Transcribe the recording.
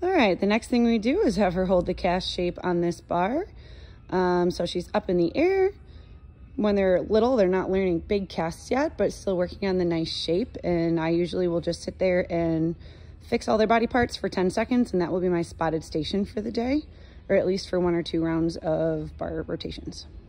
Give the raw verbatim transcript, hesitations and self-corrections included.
All right, the next thing we do is have her hold the cast shape on this bar. Um, so she's up in the air. When they're little, they're not learning big casts yet, but still working on the nice shape. And I usually will just sit there and fix all their body parts for ten seconds, and that will be my spotted station for the day, or at least for one or two rounds of bar rotations.